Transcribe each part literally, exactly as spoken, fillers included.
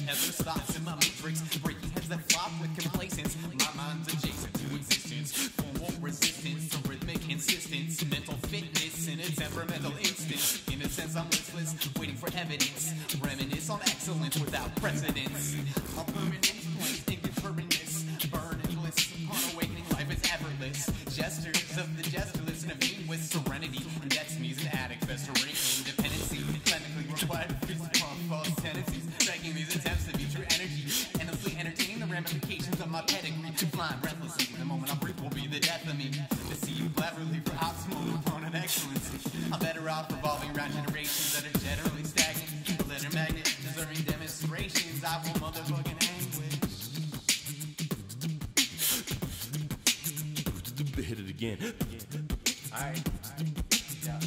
Ever stops in my matrix, breaking heads that flop with complacence. My mind's adjacent to existence, formal resistance to rhythmic insistence, mental fitness in a temperamental instance. In a sense, I'm listless, waiting for evidence. Reminisce on excellence without precedence. My permanence points indeterminateness, burn and bliss. Upon awakening, life is effortless. Gestures of the gestureless intervene with serenity. And that's me's an addict, festering independency. Clinically required to feast upon false tendencies. Begging these attempts to be true energy. Endlessly entertaining the ramifications of my pedigree. Flying breathlessly, the moment I breathe will be the death of me. Deceive cleverly for optimal opponent excellency. I'm better off revolving around generations that are generally stagnant. The letter magnet, deserving demonstrations. I will motherfucking anguish. Hit it again. Alright. Yeah.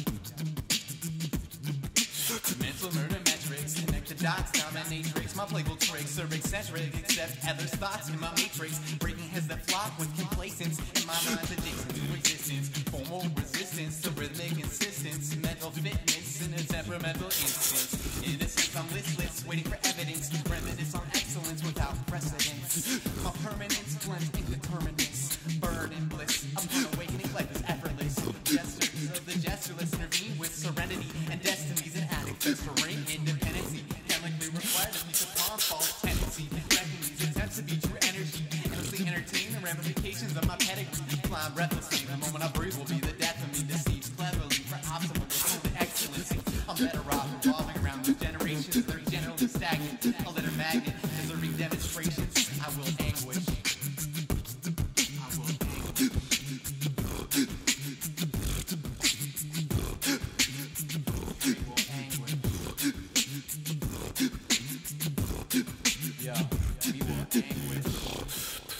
Mental murder metrics, connect the dots, dominatrix. My playful tricks are eccentric, except others' thoughts in my matrix. Breaking heads that flock with complacence, and my mind's adjacent to existence. Formal resistance to rhythmic insistence, mental fitness in a temperamental instance. In a sense, I'm listless, waiting for evidence. Reminisce on excellence without precedence. My permanence blends indeterminates, burn and bliss. Upon awakening, life is effortless. Gestures of the gestureless intervene with serenity, and destiny's an addict festering independency. Chemically required to feast upon false tendency. Wrecking these attempts to be true energy. Endlessly entertaining the ramifications of my pedigree. Flying breathlessly, the moment I breathe will be the death of me. Deceived cleverly for optimal the excellency. I'm better off revolving around the generations that are generally stagnant. A litter magnet, deserving demonstrations. I will anguish. I will anguish. Yeah, we will anguish.